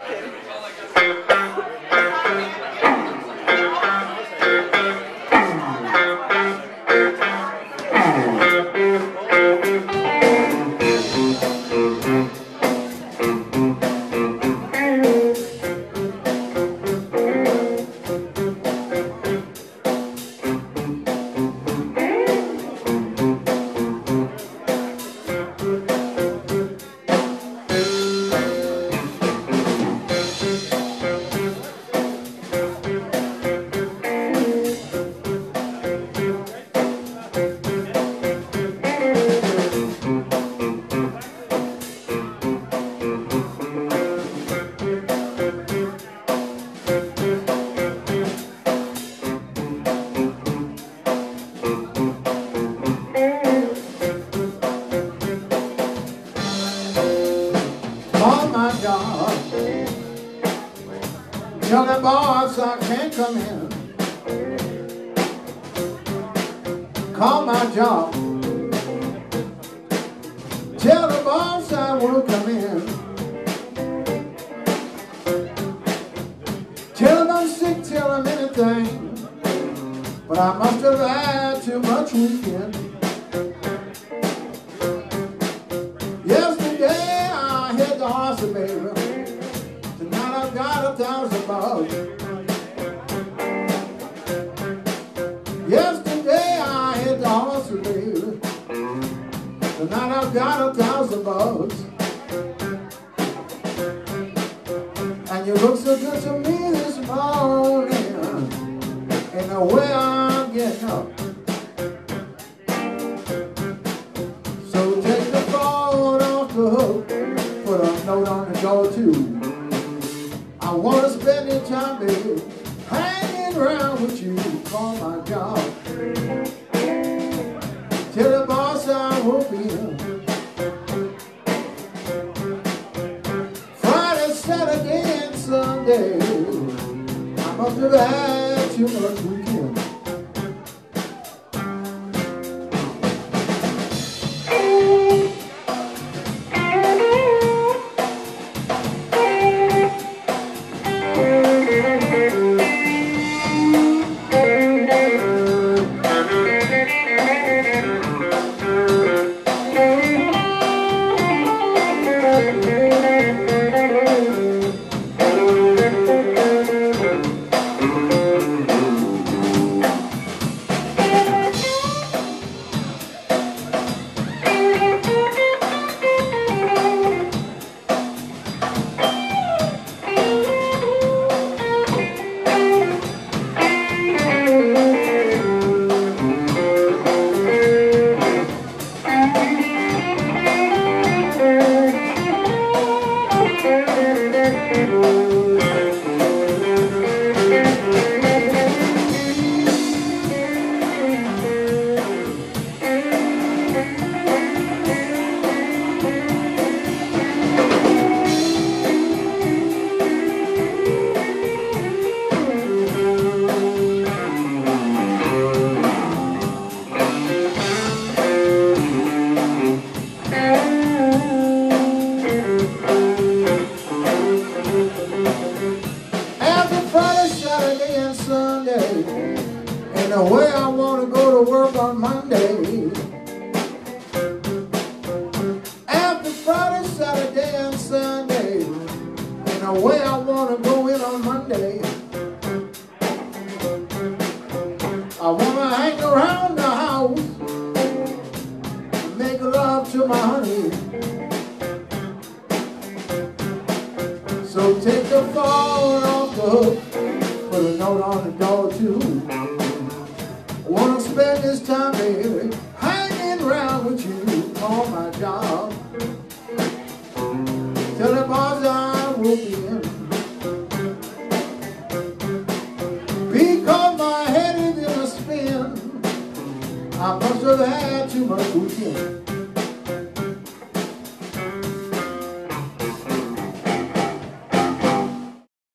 Oh my God, tell the boss I can't come in. Call my job, tell the boss I won't come in. Tell him I'm sick, tell him anything, but I must have had too much weekend. Yesterday I hit the hospital, baby. Tonight I've got $1,000. Yesterday I hit the hospital, baby. Tonight I've got $1,000. And you look so good to me this morning, and the way I'm getting up. So take the phone off the hook, put a note on the door too. I want to spend your time, baby, hanging around with you. Call my job, tell the boss I won't be here. Friday, Saturday, and Sunday, I must have had too much weekend. And the way I want to go to work on Monday. After Friday, Saturday, and Sunday. And the way I want to go in on Monday. I want to hang around the house, make love to my honey. So take the phone off the hook, put a note on the door too. I want to spend this time, baby, hanging around with you. Call my job, tell the boss I will be in. Because my head is in a spin, I must have had too much weekend.